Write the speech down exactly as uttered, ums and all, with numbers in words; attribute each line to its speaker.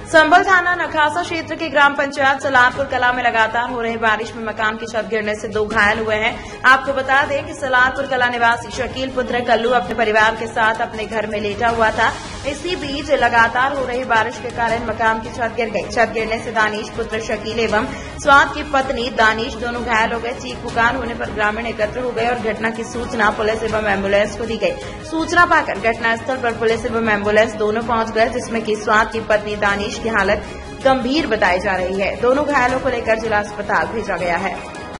Speaker 1: संभल थाना नखासा क्षेत्र के ग्राम पंचायत सलारपुर कला में लगातार हो रही बारिश में मकान की छत गिरने से दो घायल हुए हैं। आपको बता दें कि सलारपुर कला निवासी शकील पुत्र कल्लू अपने परिवार के साथ अपने घर में लेटा हुआ था। इसी बीच लगातार हो रही बारिश के कारण मकान की छत गिर गई। छत गिरने से दानिश पुत्र शकील एवं स्वाद की पत्नी दानिश दोनों घायल हो गए। चीख पुकार होने पर ग्रामीण एकत्र हो गए और घटना की सूचना पुलिस एवं एम्बुलेंस को दी गई। सूचना पाकर घटनास्थल पर पुलिस एवं एम्बुलेंस दोनों पहुंच गए, जिसमें कि स्वाद की पत्नी दानिश की हालत गंभीर बताई जा रही है। दोनों घायलों को लेकर जिला अस्पताल भेजा गया है।